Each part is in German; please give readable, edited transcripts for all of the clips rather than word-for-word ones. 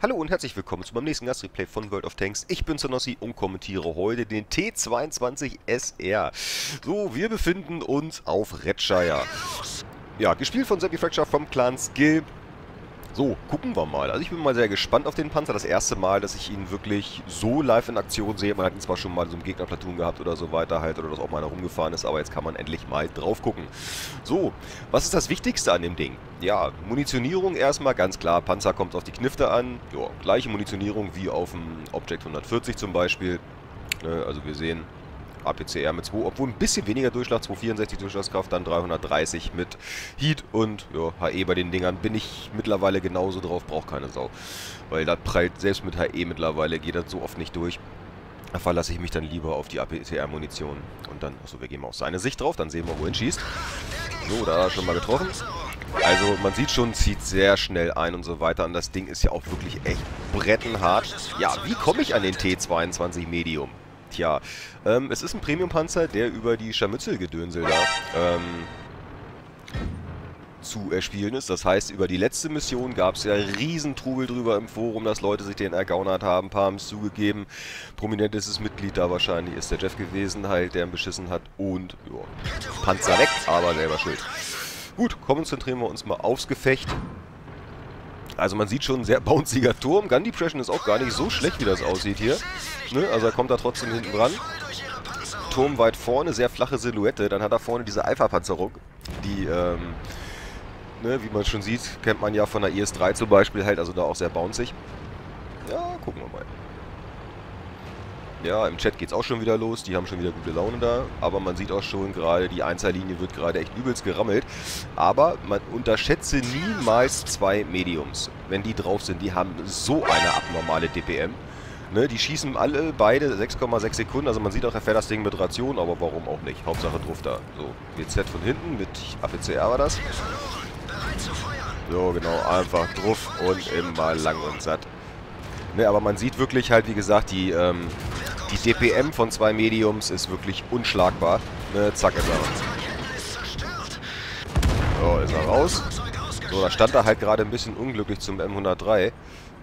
Hallo und herzlich willkommen zu meinem nächsten Gastreplay von World of Tanks. Ich bin Zonossi und kommentiere heute den T22 SR. So, wir befinden uns auf Redshire. Ja, gespielt von Seppi Fracture vom Clan Skill. So, gucken wir mal. Also ich bin mal sehr gespannt auf den Panzer. Das erste Mal, dass ich ihn wirklich so live in Aktion sehe. Man hat ihn zwar schon mal in so einem Gegnerplatoon gehabt oder so weiter halt, oder dass auch mal einer rumgefahren ist, aber jetzt kann man endlich mal drauf gucken. So, was ist das Wichtigste an dem Ding? Ja, Munitionierung erstmal, ganz klar. Panzer kommt auf die Knifte an. Ja, gleiche Munitionierung wie auf dem Object 140 zum Beispiel. Also wir sehen APCR mit 2, obwohl ein bisschen weniger Durchschlag, 264 Durchschlagskraft, dann 330 mit Heat und ja, HE bei den Dingern bin ich mittlerweile genauso drauf, braucht keine Sau. Weil das prallt, selbst mit HE mittlerweile geht das so oft nicht durch. Da verlasse ich mich dann lieber auf die APCR-Munition. Und dann, achso, wir gehen mal auf seine Sicht drauf, dann sehen wir, wohin schießt. So, da hat er schon mal getroffen. Also man sieht schon, zieht sehr schnell ein und so weiter. Und das Ding ist ja auch wirklich echt brettenhart. Ja, wie komme ich an den T22 Medium? Tja, es ist ein Premium-Panzer, der über die Scharmützelgedönsel da zu erspielen ist. Das heißt, über die letzte Mission gab es ja riesen Trubel drüber im Forum, dass Leute sich den ergaunert haben. Ein paar haben es zugegeben. Prominentestes Mitglied da wahrscheinlich ist der Jeff gewesen, halt, der ihn beschissen hat. Und, ja, Panzer weg, aber selber schuld. Gut, konzentrieren wir uns mal aufs Gefecht. Also man sieht schon ein sehr bounziger Turm. Gun Depression ist auch gar nicht so schlecht, wie das aussieht hier. Ne? Also er kommt da trotzdem hinten dran. Turm weit vorne, sehr flache Silhouette. Dann hat er vorne diese Alpha-Panzerung, die, ne, wie man schon sieht, kennt man ja von der IS-3 zum Beispiel halt, also da auch sehr bounzig. Ja, gucken wir mal. Ja, im Chat geht's auch schon wieder los, die haben schon wieder gute Laune da, aber man sieht auch schon gerade, die Einzellinie wird gerade echt übelst gerammelt. Aber man unterschätze niemals zwei Mediums. Wenn die drauf sind, die haben so eine abnormale DPM. Ne, die schießen alle beide 6,6 Sekunden, also man sieht auch, er fährt das Ding mit Ration, aber warum auch nicht. Hauptsache drauf da. So, WZ von hinten, mit APCR war das. So, genau, einfach drauf und immer lang und satt. Ne, aber man sieht wirklich halt, wie gesagt, die DPM von zwei Mediums ist wirklich unschlagbar. Ne, zack ist er. So, ist er raus. So, da stand er halt gerade ein bisschen unglücklich zum M103.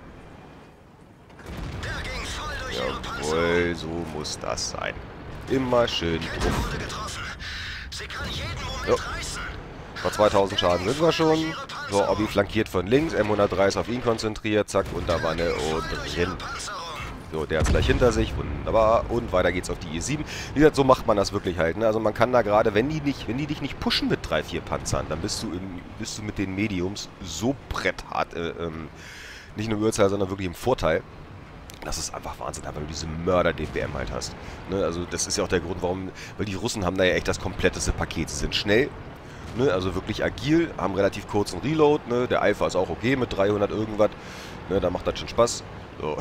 Jawohl, so muss das sein. Immer schön drauf. So. Vor 2000 Schaden sind wir schon. So, Obby flankiert von links, M103 ist auf ihn konzentriert, zack, Unterwanne und drin. So, der hat es gleich hinter sich, wunderbar. Und weiter geht's auf die E7. Wie gesagt, so macht man das wirklich halt. Ne? Also man kann da gerade, wenn die dich nicht pushen mit 3, 4 Panzern, dann bist du mit den Mediums so bretthart, nicht nur im Überzahl, sondern wirklich im Vorteil. Das ist einfach Wahnsinn, weil du diese Mörder-DPM halt hast. Ne? Also das ist ja auch der Grund, warum, weil die Russen haben da ja echt das kompletteste Paket. Sie sind schnell, ne? Also wirklich agil, haben relativ kurzen Reload. Ne? Der Alpha ist auch okay mit 300 irgendwas. Ne? Da macht das schon Spaß. So.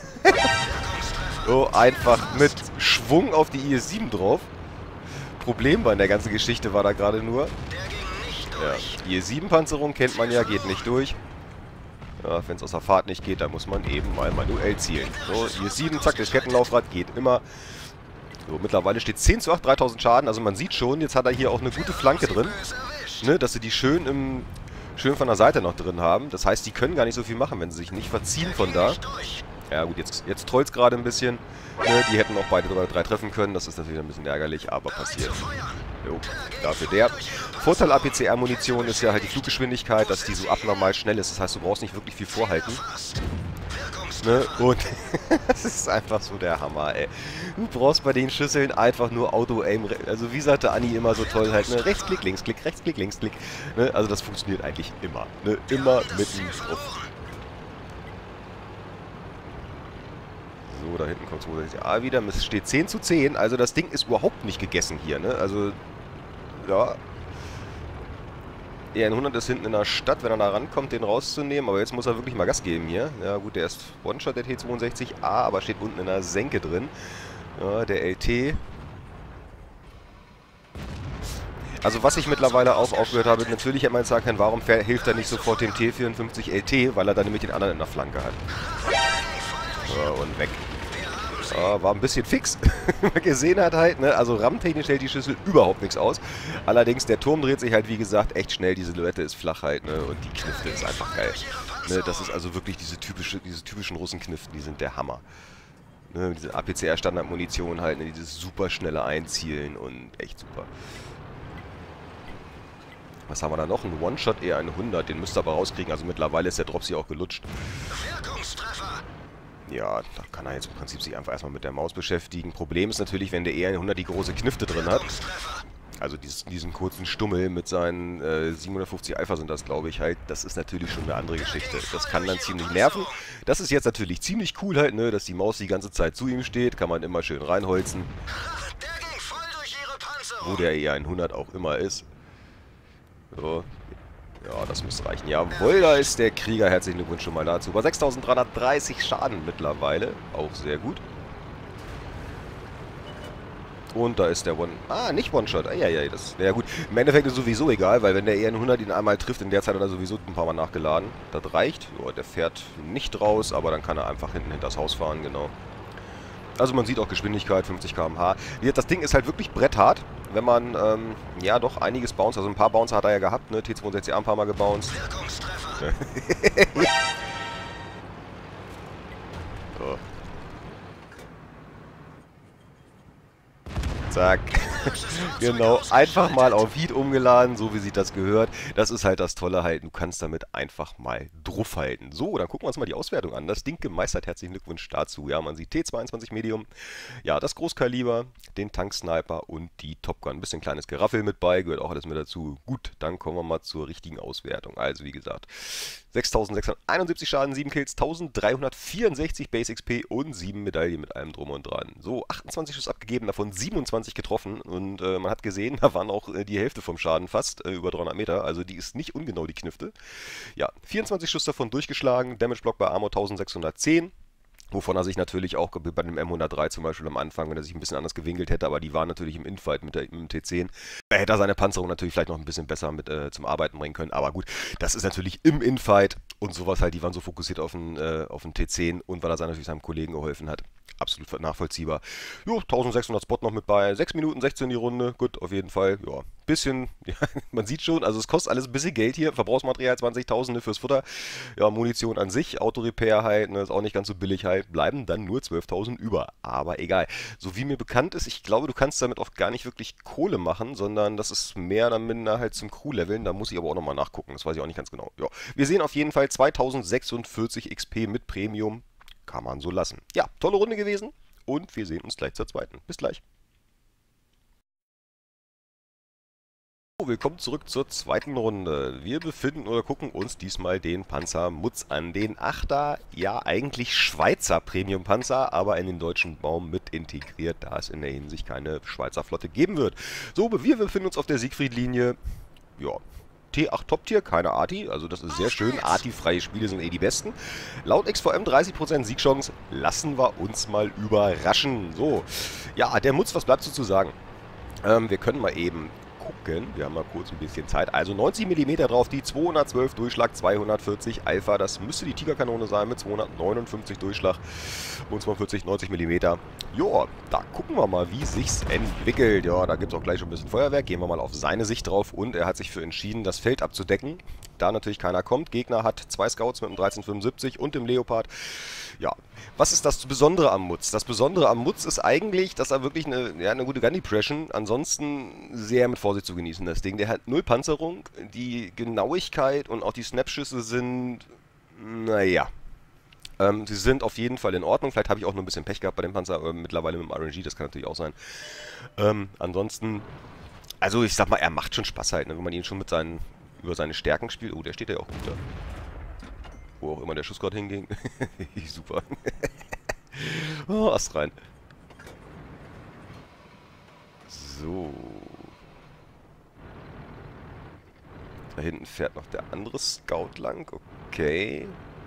So, einfach mit Schwung auf die IS-7 drauf. Problem bei der ganzen Geschichte war da gerade nur, ja, IS-7-Panzerung kennt man ja, geht nicht durch. Ja, wenn es aus der Fahrt nicht geht, dann muss man eben mal manuell zielen. So, IS-7, zack, das Kettenlaufrad geht immer. So, mittlerweile steht 10:8, 3000 Schaden. Also man sieht schon, jetzt hat er hier auch eine gute Flanke drin. Ne, dass sie die schön von der Seite noch drin haben. Das heißt, die können gar nicht so viel machen, wenn sie sich nicht verziehen von da. Ja gut, jetzt trollt es gerade ein bisschen. Ne, die hätten auch beide 3 treffen können. Das ist natürlich ein bisschen ärgerlich, aber passiert. Jo, dafür der. Vorteil APCR-Munition ist ja halt die Fluggeschwindigkeit, dass die so abnormal schnell ist. Das heißt, du brauchst nicht wirklich viel vorhalten. Ne? Und das ist einfach so der Hammer, ey. Du brauchst bei den Schüsseln einfach nur Auto-Aim. Also wie sagte Anni immer so toll halt, ne? Rechtsklick, Linksklick, Rechtsklick, Linksklick. Ne? Also das funktioniert eigentlich immer. Ne? Immer mitten drauf. So, da hinten kommt 260A wieder. Es steht 10:10. Also das Ding ist überhaupt nicht gegessen hier, ne? Also, ja. EN100 ist hinten in der Stadt, wenn er da rankommt, den rauszunehmen. Aber jetzt muss er wirklich mal Gas geben hier. Ja gut, der ist One-Shot, der T62A, aber steht unten in der Senke drin. Ja, der LT. Also was ich mittlerweile auch aufgehört habe, natürlich hätte man jetzt sagen können, warum hilft er nicht sofort dem T54 LT, weil er dann nämlich den anderen in der Flanke hat. So, und weg. War ein bisschen fix, wie man gesehen hat halt, ne? Also rammtechnisch hält die Schüssel überhaupt nichts aus. Allerdings, der Turm dreht sich halt, wie gesagt, echt schnell. Die Silhouette ist flach halt, ne? Und die Knifte ist einfach geil. Ne, das ist also wirklich diese typischen Russenkniften, die sind der Hammer. Ne, diese APCR-Standardmunition halt, ne, dieses super schnelle Einzielen und echt super. Was haben wir da noch? Ein One-Shot E100, den müsst ihr aber rauskriegen. Also mittlerweile ist der Dropsy auch gelutscht. Ja, da kann er jetzt im Prinzip sich einfach erstmal mit der Maus beschäftigen. Problem ist natürlich, wenn der E100 die große Knifte drin hat. Also diesen kurzen Stummel mit seinen 750 Alpha sind das, glaube ich, halt. Das ist natürlich schon eine andere Geschichte. Das kann dann ziemlich nerven. Das ist jetzt natürlich ziemlich cool halt, ne, dass die Maus die ganze Zeit zu ihm steht. Kann man immer schön reinholzen. Wo der E100 auch immer ist. So. Ja, das müsste reichen. Jawohl, da ist der Krieger. Herzlichen Glückwunsch schon mal dazu. Bei 6330 Schaden mittlerweile. Auch sehr gut. Und da ist der nicht One-Shot. Ja, das wäre gut. Im Endeffekt ist sowieso egal, weil wenn der E100 ihn einmal trifft, in der Zeit hat er sowieso ein paar Mal nachgeladen. Das reicht. Ja, der fährt nicht raus, aber dann kann er einfach hinten hinters Haus fahren, genau. Also man sieht auch Geschwindigkeit, 50 km/h. Das Ding ist halt wirklich bretthart, wenn man, ja doch einiges bounced. Also ein paar Bouncer hat er ja gehabt, ne? T62A ein paar Mal gebounced. So. Zack. Genau, einfach mal auf Heat umgeladen, so wie sich das gehört. Das ist halt das Tolle halt, du kannst damit einfach mal drauf halten. So, dann gucken wir uns mal die Auswertung an. Das Ding gemeistert, herzlichen Glückwunsch dazu. Ja, man sieht T22 Medium, ja, das Großkaliber, den Tanksniper und die Top Gun. Ein bisschen kleines Geraffel mit bei, gehört auch alles mit dazu. Gut, dann kommen wir mal zur richtigen Auswertung. Also, wie gesagt, 6.671 Schaden, 7 Kills, 1.364 Base XP und 7 Medaillen mit allem drum und dran. So, 28 Schuss abgegeben, davon 27 getroffen und man hat gesehen, da waren auch die Hälfte vom Schaden fast, über 300 Meter, also die ist nicht ungenau, die Knifte. Ja, 24 Schuss davon durchgeschlagen, Damage Block bei Armor 1610. Wovon er sich natürlich auch bei dem M103 zum Beispiel am Anfang, wenn er sich ein bisschen anders gewinkelt hätte, aber die waren natürlich im Infight mit dem T10. Da hätte er seine Panzerung natürlich vielleicht noch ein bisschen besser mit zum Arbeiten bringen können. Aber gut, das ist natürlich im Infight und sowas halt, die waren so fokussiert auf den T10 und weil er natürlich seinem Kollegen geholfen hat. Absolut nachvollziehbar. Jo, 1600 Spot noch mit bei. 6 Minuten 16 die Runde. Gut, auf jeden Fall. Ja, bisschen, ja, man sieht schon, also es kostet alles ein bisschen Geld hier. Verbrauchsmaterial 20.000 fürs Futter. Ja, Munition an sich, Autorepair halt, ne, ist auch nicht ganz so billig halt. Bleiben dann nur 12.000 über. Aber egal. So wie mir bekannt ist, ich glaube, du kannst damit auch gar nicht wirklich Kohle machen, sondern das ist mehr oder minder halt zum Crew-Leveln. Da muss ich aber auch nochmal nachgucken. Das weiß ich auch nicht ganz genau. Ja, wir sehen auf jeden Fall 2046 XP mit Premium. Kann man so lassen. Ja, tolle Runde gewesen und wir sehen uns gleich zur zweiten. Bis gleich. Willkommen zurück zur zweiten Runde. Wir befinden oder gucken uns diesmal den Panzer Mutz an. Den 8er, ja eigentlich Schweizer Premium-Panzer, aber in den deutschen Baum mit integriert, da es in der Hinsicht keine Schweizer Flotte geben wird. So, wir befinden uns auf der Siegfried-Linie. Ja. T8 Top-Tier, keine Arti, also das ist sehr schön. Arti-freie Spiele sind die besten. Laut XVM 30% Siegchance, lassen wir uns mal überraschen. So, ja, der Mutz, was bleibt so zu sagen? Wir können mal eben gucken, wir haben mal kurz ein bisschen Zeit. Also 90 mm drauf, die 212 Durchschlag, 240 Alpha, das müsste die Tigerkanone sein mit 259 Durchschlag und 42, 90 mm. Ja, da gucken wir mal, wie sich's entwickelt. Ja, da gibt es auch gleich schon ein bisschen Feuerwerk. Gehen wir mal auf seine Sicht drauf und er hat sich für entschieden, das Feld abzudecken. Da natürlich keiner kommt. Gegner hat 2 Scouts mit dem 1375 und dem Leopard. Ja, was ist das Besondere am Mutz? Das Besondere am Mutz ist eigentlich, dass er wirklich eine gute Gun Depression, ansonsten sehr mit Vorsicht zu genießen, das Ding. Der hat 0 Panzerung, die Genauigkeit und auch die Snapschüsse sind, naja. Sie sind auf jeden Fall in Ordnung. Vielleicht habe ich auch nur ein bisschen Pech gehabt bei dem Panzer, mittlerweile mit dem RNG, das kann natürlich auch sein. Ansonsten, also ich sag mal, er macht schon Spaß halt, ne, wenn man ihn schon mit über seine Stärken spielt. Oh, der steht ja auch gut da. Wo auch immer der Schuss gerade hinging. Super. Oh, Ast rein. So. Da hinten fährt noch der andere Scout lang. Okay.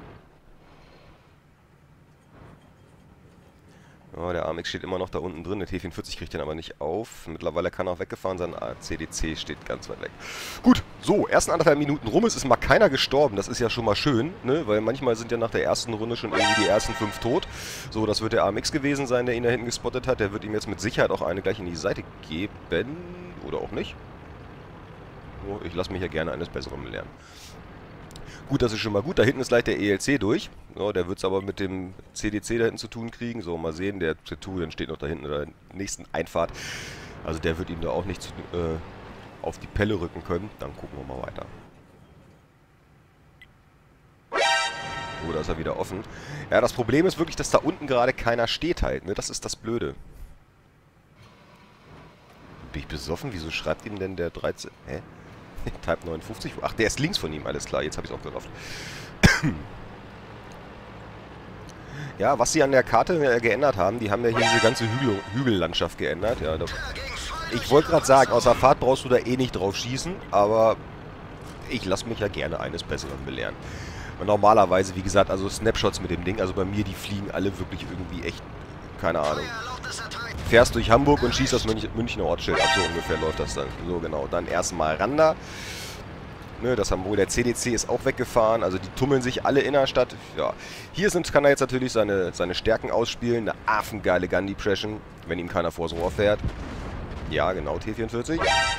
Oh, der AMX steht immer noch da unten drin. Der T44 kriegt den aber nicht auf. Mittlerweile kann er auch weggefahren sein. CDC steht ganz weit weg. Gut, so, ersten 1,5 Minuten rum. Es ist mal keiner gestorben. Das ist ja schon mal schön, ne? Weil manchmal sind ja nach der ersten Runde schon irgendwie die ersten 5 tot. So, das wird der AMX gewesen sein, der ihn da hinten gespottet hat. Der wird ihm jetzt mit Sicherheit auch eine gleich in die Seite geben. Oder auch nicht. Oh, ich lasse mich ja gerne eines Besseren lernen. Gut, das ist schon mal gut. Da hinten ist gleich der ELC durch. Ja, der wird es aber mit dem CDC da hinten zu tun kriegen. So, mal sehen. Der Centurion steht noch da hinten in der nächsten Einfahrt. Also der wird ihn da auch nicht auf die Pelle rücken können. Dann gucken wir mal weiter. Oh, da ist er wieder offen. Ja, das Problem ist wirklich, dass da unten gerade keiner steht halt. Ne? Das ist das Blöde. Bin ich besoffen? Wieso schreibt ihm denn der 13... Hä? Type 59? Ach, der ist links von ihm. Alles klar, jetzt habe ich es auch gerafft. Ja, was sie an der Karte geändert haben, die haben ja hier diese ganze Hügellandschaft geändert. Ja, ich wollte gerade sagen, außer Fahrt brauchst du da eh nicht drauf schießen, aber ich lasse mich ja gerne eines Besseren belehren. Und normalerweise, wie gesagt, also Snapshots mit dem Ding, also bei mir, die fliegen alle wirklich irgendwie echt, keine Ahnung. Fährst durch Hamburg und schießt das Münchner Ortsschild ab, so ungefähr läuft das dann. So genau, dann erstmal Randa. Ne, das haben wohl, der CDC ist auch weggefahren, also die tummeln sich alle in der Stadt. Ja, hier kann er jetzt natürlich seine Stärken ausspielen, eine affengeile Gun Depression, wenn ihm keiner vors Rohr fährt. Ja, genau, T44.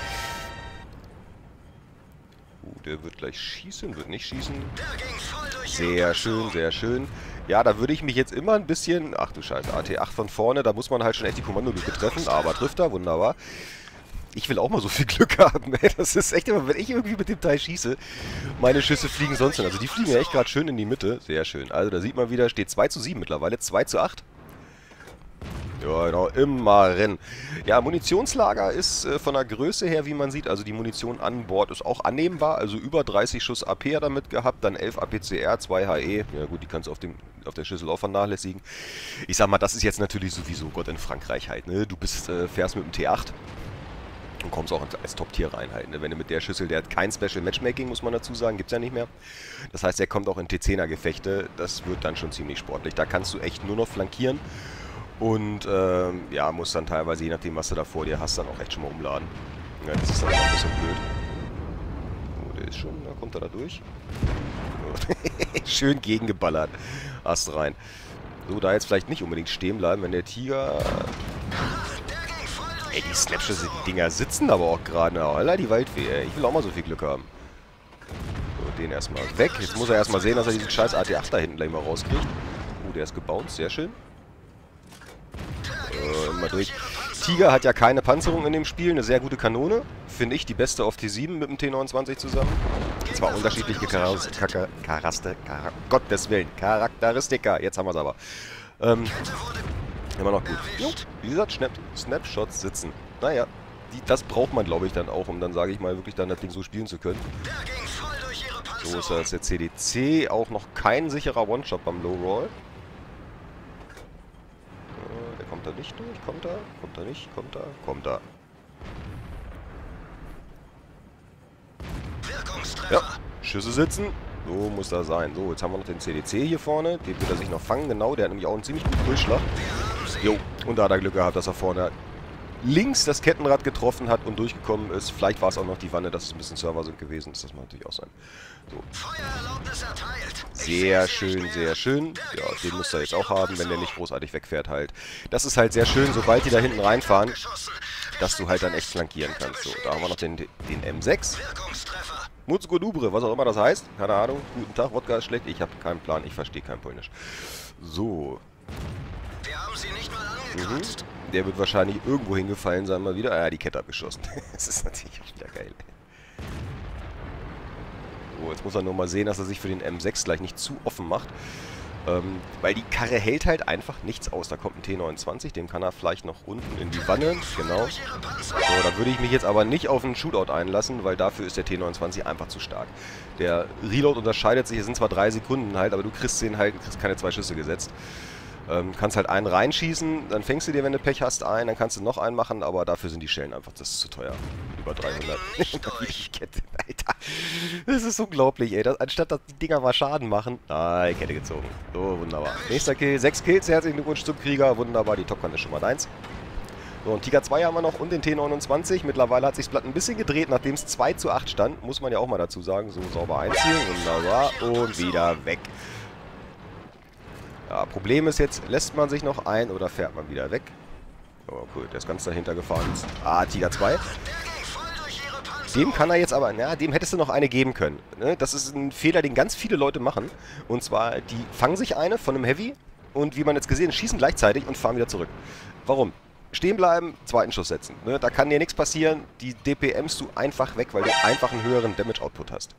Der wird gleich schießen, wird nicht schießen. Sehr schön, sehr schön. Ja, da würde ich mich jetzt immer ein bisschen... Ach du Scheiße, AT8 von vorne, da muss man halt schon echt die Kommandolücke treffen. Aber trifft er, wunderbar. Ich will auch mal so viel Glück haben, ey. Das ist echt immer, wenn ich irgendwie mit dem Teil schieße, meine Schüsse fliegen sonst hin. Also die fliegen ja echt gerade schön in die Mitte. Sehr schön. Also da sieht man wieder, steht 2:7 mittlerweile, 2:8. Ja, genau, immer rennen. Ja, Munitionslager ist von der Größe her, wie man sieht, also die Munition an Bord ist auch annehmbar. Also über 30 Schuss AP hat er damit gehabt, dann 11 APCR, 2 HE. Ja gut, die kannst du auf der Schüssel auch vernachlässigen. Ich sag mal, das ist jetzt natürlich sowieso Gott in Frankreich halt, ne? Du fährst mit dem T8 und kommst auch als Top-Tier rein halt, ne? Wenn du mit der Schüssel, der hat kein Special Matchmaking, muss man dazu sagen, gibt's ja nicht mehr. Das heißt, er kommt auch in T10er Gefechte, das wird dann schon ziemlich sportlich. Da kannst du echt nur noch flankieren. Und ja, muss dann teilweise, je nachdem was du da vor dir hast, dann auch echt schon mal umladen. Ja, das ist dann auch ein bisschen blöd. Oh, der ist schon, da kommt er da durch. Schön gegengeballert. Ast rein. So, da jetzt vielleicht nicht unbedingt stehen bleiben, wenn der Tiger... Ey, die Snapshots, die Dinger sitzen aber auch gerade. Alter, die Waldfee, ey. Ich will auch mal so viel Glück haben. So, den erstmal weg. Jetzt muss er erstmal sehen, dass er diesen scheiß AT8 da hinten gleich mal rauskriegt. Der ist gebounced, sehr schön. Immer durch. Tiger hat ja keine Panzerung in dem Spiel, eine sehr gute Kanone. Finde ich die beste auf T7 mit dem T29 zusammen. Zwar unterschiedliche Charakteristika. Jetzt haben wir es aber. Immer noch gut. Jo, wie gesagt, Snapshots sitzen. Naja, das braucht man, glaube ich, dann auch, um dann, sage ich mal, wirklich dann das Ding so spielen zu können. So ist das der CDC. Auch noch kein sicherer One-Shot beim Low-Roll. Kommt er nicht durch? Kommt er? Kommt er nicht? Kommt er? Kommt er. Ja, Schüsse sitzen. So muss das sein. So, jetzt haben wir noch den CDC hier vorne. Den wird er sich noch fangen, genau. Der hat nämlich auch einen ziemlich guten Durchschlag. Jo, und da hat er Glück gehabt, dass er vorne links das Kettenrad getroffen hat und durchgekommen ist. Vielleicht war es auch noch die Wanne, dass es ein bisschen Server sind gewesen. Das mag natürlich auch sein. So. Sehr schön, sehr schön. Ja, den muss er jetzt auch haben, wenn der nicht großartig wegfährt halt. Das ist halt sehr schön, sobald die da hinten reinfahren, dass du halt dann echt flankieren kannst. So, da haben wir noch den M6. Muzgo Dubre, was auch immer das heißt. Keine Ahnung. Guten Tag, Wodka ist schlecht. Ich habe keinen Plan, ich verstehe kein Polnisch. So. Der wird wahrscheinlich irgendwo hingefallen sein mal wieder. Ah ja, die Kette abgeschossen. Das ist natürlich wieder geil. So, jetzt muss er nur mal sehen, dass er sich für den M6 gleich nicht zu offen macht. Weil die Karre hält halt einfach nichts aus. Da kommt ein T29, den kann er vielleicht noch unten in die Wanne. Genau. So, da würde ich mich jetzt aber nicht auf einen Shootout einlassen, weil dafür ist der T29 einfach zu stark. Der Reload unterscheidet sich, es sind zwar 3 Sekunden halt, aber du kriegst den halt, kriegst keine 2 Schüsse gesetzt. Kannst halt einen reinschießen, dann fängst du dir, wenn du Pech hast, ein, dann kannst du noch einen machen, aber dafür sind die Schellen einfach, das ist zu teuer. Über 300. Die Kette, Alter. Das ist unglaublich, ey. Anstatt dass die Dinger mal Schaden machen, die Kette gezogen. So, wunderbar. Nächster Kill, 6 Kills, herzlichen Glückwunsch zum Krieger, wunderbar, die Top Gun ist schon mal deins. So, und Tiger 2 haben wir noch und den T29. Mittlerweile hat sich das Blatt ein bisschen gedreht, nachdem es 2:8 stand, muss man ja auch mal dazu sagen. So, sauber einziehen, wunderbar, und wieder weg. Ja, Problem ist jetzt, lässt man sich noch ein oder fährt man wieder weg? Oh cool, der ist ganz dahinter gefahren. Tiger 2. Dem kann er jetzt aber, na, dem hättest du noch eine geben können. Ne? Das ist ein Fehler, den ganz viele Leute machen. Und zwar, die fangen sich eine von einem Heavy und wie man jetzt gesehen, schießen gleichzeitig und fahren wieder zurück. Warum? Stehen bleiben, zweiten Schuss setzen. Ne? Da kann dir nichts passieren, die DPMst du einfach weg, weil du einfach einen höheren Damage-Output hast.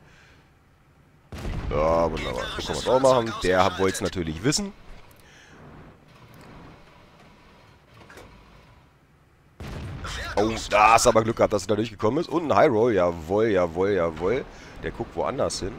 Ja, wunderbar. Das können wir auch machen. Der wollte es natürlich wissen. Oh, da hast du aber Glück gehabt, dass er da durchgekommen ist. Und ein High Roll, jawohl, jawohl, jawohl. Der guckt woanders hin.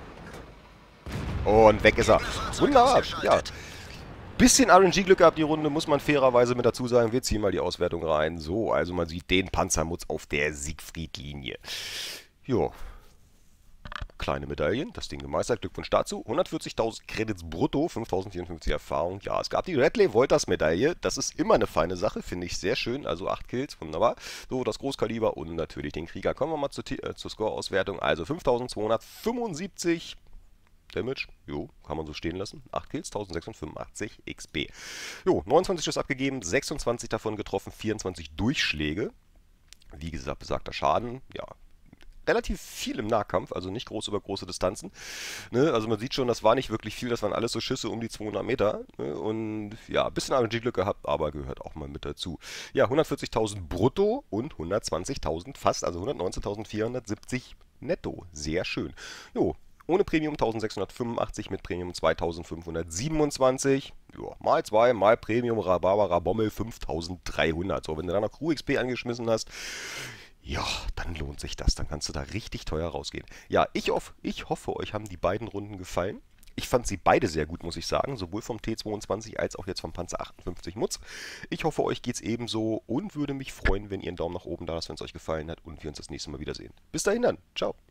Und weg ist er. Wunderbar, ja. Bisschen RNG-Glück gehabt die Runde, muss man fairerweise mit dazu sagen. Wir ziehen mal die Auswertung rein. So, also man sieht den Panzermutz auf der Siegfried-Linie. Jo. Kleine Medaillen, das Ding gemeistert. Glückwunsch dazu. 140.000 Credits brutto, 5.054 Erfahrung. Ja, es gab die Redley Wolters Medaille. Das ist immer eine feine Sache, finde ich sehr schön. Also 8 Kills, wunderbar. So, das Großkaliber und natürlich den Krieger. Kommen wir mal zur Score-Auswertung. Also 5.275 Damage. Jo, kann man so stehen lassen. 8 Kills, 1.685 XP. Jo, 29 Schuss abgegeben, 26 davon getroffen, 24 Durchschläge. Wie gesagt, besagter Schaden, ja, relativ viel im Nahkampf, also nicht groß über große Distanzen. Ne? Also man sieht schon, das war nicht wirklich viel, das waren alles so Schüsse um die 200 Meter. Ne? Und ja, ein bisschen RNG-Glück gehabt, aber gehört auch mal mit dazu. Ja, 140.000 brutto und 120.000 fast, also 119.470 netto. Sehr schön. Jo, ohne Premium 1.685, mit Premium 2.527. Ja, mal 2, mal Premium Rhabarbara Bommel 5.300. So, wenn du da noch Crew XP angeschmissen hast, ja, dann lohnt sich das. Dann kannst du da richtig teuer rausgehen. Ja, ich hoffe, euch haben die beiden Runden gefallen. Ich fand sie beide sehr gut, muss ich sagen. Sowohl vom T22 als auch jetzt vom Panzer 58 Mutz. Ich hoffe, euch geht's ebenso und würde mich freuen, wenn ihr einen Daumen nach oben da lasst, wenn es euch gefallen hat und wir uns das nächste Mal wiedersehen. Bis dahin dann. Ciao.